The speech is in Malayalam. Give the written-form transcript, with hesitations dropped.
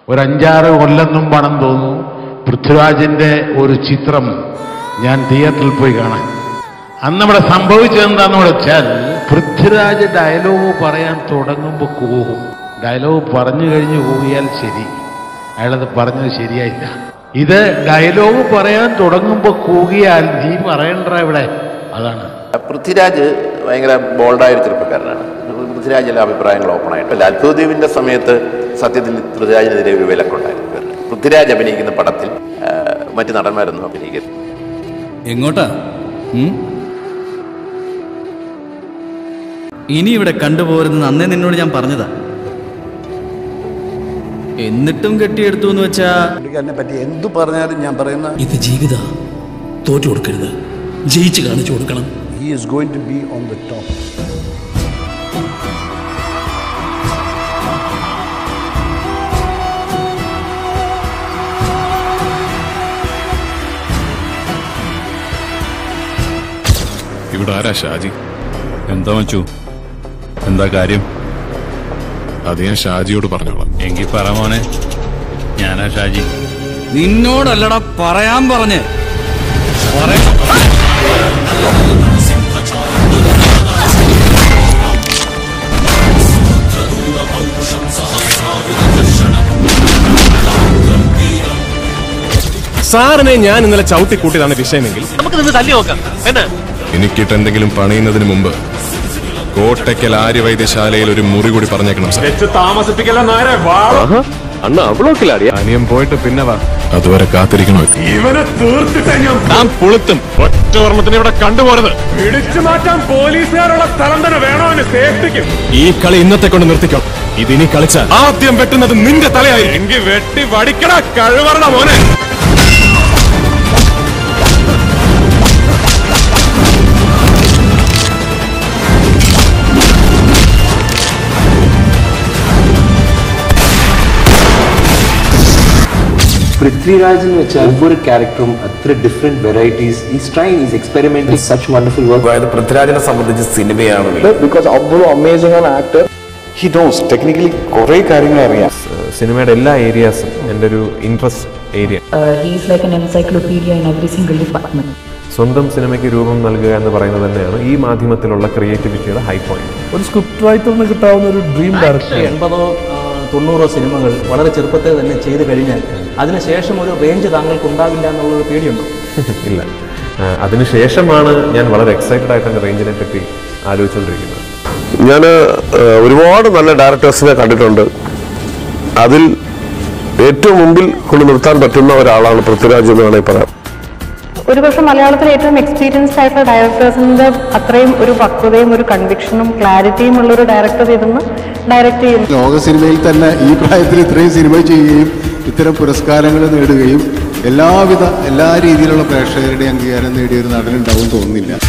ഒരു 5-6 കൊല്ലം മുമ്പാണെന്ന് തോന്നുന്നു പൃഥ്വിരാജിന്റെ ഒരു ചിത്രം ഞാൻ തിയേറ്ററിൽ പോയി കാണാൻ. അന്ന് അവിടെ സംഭവിച്ചതെന്താന്ന് വെച്ചാൽ പൃഥ്വിരാജ് ഡയലോഗ് പറയാൻ തുടങ്ങുമ്പോൾ കൂവും. ഡയലോഗ് പറഞ്ഞു കഴിഞ്ഞ് കൂവിയാൽ ശരി, അയാളത് പറഞ്ഞത് ശരിയായില്ല. ഇത് ഡയലോഗ് പറയാൻ തുടങ്ങുമ്പോൾ കൂകിയാൽ നീ പറയണ്ട ഇവിടെ. അതാണ് പൃഥ്വിരാജ് ഭയങ്കര ബോൾഡായൊരു ചെറുപ്പക്കാരനാണ്. പൃഥ്വിരാജിലെ അഭിപ്രായങ്ങൾ ഓപ്പണായിട്ട് അത്ഭുതദ്വീപിന്റെ സമയത്ത് സത്യത്തിൽ പൃഥ്വിരാജിനെതിരെ ഒരു വിലക്കുണ്ടായിരുന്നു. പൃഥ്വിരാജ് അഭിനയിക്കുന്ന പടത്തിൽ മറ്റു നടന്മാരൊന്നും അഭിനയിക്കരുത്. എങ്ങോട്ടാ? ഇനി ഇവിടെ കണ്ടുപോരുന്നത് അന്നേ നിന്നോട് ഞാൻ പറഞ്ഞതാ. എന്നിട്ടും കെട്ടിയെടുത്തു എന്ന് വെച്ചാ എന്നെ പറ്റി എന്തു പറഞ്ഞാലും ഞാൻ പറയുന്ന ഇത് ജീവിത തോറ്റു കൊടുക്കരുത്, ജയിച്ച് കാണിച്ചു കൊടുക്കണം. He is going to be on the top. ഇവിടെ ആരാ ഷാജി? എന്താ മച്ചു, എന്താ കാര്യം? അത് ഞാൻ ഷാജിയോട് പറഞ്ഞോളാം. എങ്കിൽ പറ മോനെ, ഞാനാ ഷാജി. നിന്നോടല്ലടാ പറയാൻ പറഞ്ഞേ. സാറിനെ ഞാൻ ഇന്നലെ ചവിട്ടിക്കൂട്ടിയതാണ് വിഷയമെങ്കിൽ നമുക്ക് നിന്ന് തല്ലി നോക്കാം. എന്നാ എനിക്കിട്ട് എന്തെങ്കിലും പണിയുന്നതിന് മുമ്പ് കോട്ടയ്ക്കൽ ആര്യവൈദ്യശാലയിൽ ഒരു മുറി കൂടി പറഞ്ഞേക്കണം സാർ. അനിയൻ പോയിട്ട് പിന്നെ വാ. അതുവരെ കാത്തിരിക്കണോ? ഇവനെ തീർത്തിട്ടും ഒറ്റ ഓർമ്മത്തിന് ഇവിടെ കണ്ടുപോരുത്. പിടിച്ചു മാറ്റാൻ പോലീസുകാരുള്ള സ്ഥലം തന്നെ വേണോ സേഫ്റ്റിക്കും. ഈ കളി ഇന്നത്തെ കൊണ്ട് നിർത്തിക്കണം. ഇതിനി കളിച്ചാൽ ആദ്യം വെട്ടുന്നത് നിന്റെ തലയായി. എങ്കിൽ വെട്ടി വടിക്കണ കഴിവറണ മോനെ. Prithviraj in which every character അത്ര different varieties. He's trying, he's experimenting such wonderful work. അതായത് പൃഥ്വിരാജിനെ സംബന്ധിച്ച് സിനിമയാണ് because അவ்வளോ amazing an actor. He knows technically കുറേ കാര്യങ്ങൾ അറിയാം. സിനിമയുടെ എല്ലാ ഏരിയാസും എൻ്റെ ഒരു interest area. He's like an encyclopedia in every single department. സ്വന്തം സിനിമയ്ക്ക് രൂപം നൽകുക എന്ന് പറയുന്നത് തന്നെയാണ് ഈ മാധ്യമത്തിലുള്ള ക്രിയേറ്റിവിറ്റിയുടെ ഹൈ പോയിന്റ്. ഒരു സ്ക്രിപ്റ്റ് റൈറ്ററിന് കിട്ടാവുന്ന ഒരു ഡ്രീം ഡയറക്ടർ. 80-90 സിനിമകൾ വളരെ ചെറുപ്പത്തിൽ തന്നെ ചെയ്തു കഴിഞ്ഞാൽ അതിനുശേഷം ഒരു റേഞ്ച് താങ്കൾക്ക് ഉണ്ടാവില്ല എന്നുള്ളൊരു പേടിയുണ്ടോ? ഇല്ല, അതിനുശേഷമാണ് ഞാൻ വളരെ എക്സൈറ്റഡ് ആയിട്ട് എൻ്റെ റേഞ്ചിനെ പറ്റി ആലോചിച്ചുകൊണ്ടിരിക്കുന്നത്. ഞാൻ ഒരുപാട് നല്ല ഡയറക്ടേഴ്സിനെ കണ്ടിട്ടുണ്ട്. അതിൽ ഏറ്റവും മുമ്പിൽ കൊണ്ട് നിർത്താൻ പറ്റുന്ന ഒരാളാണ് പൃഥ്വിരാജ് എന്ന് വേണമെങ്കിൽ പറയാം. ഒരുപക്ഷെ മലയാളത്തിലെ ഏറ്റവും എക്സ്പീരിയൻസ്ഡ് ആയിട്ടുള്ള ഡയറക്ടേഴ്സിന്റെ അത്രയും ഒരു പക്വതയും ഒരു കൺവിക്ഷനും ക്ലാരിറ്റിയും ഉള്ളൊരു ഡയറക്ടർ ഇതൊന്ന് ഡയറക്റ്റ് ചെയ്യുന്നു. ലോക സിനിമയിൽ തന്നെ ഈ പ്രായത്തിൽ ഇത്രയും സിനിമ ചെയ്യുകയും ഇത്തരം പുരസ്കാരങ്ങൾ നേടുകയും എല്ലാ രീതിയിലുള്ള പ്രേക്ഷകരുടെ അംഗീകാരം നേടിയ ഒരു നടനുണ്ടാവും തോന്നുന്നില്ല.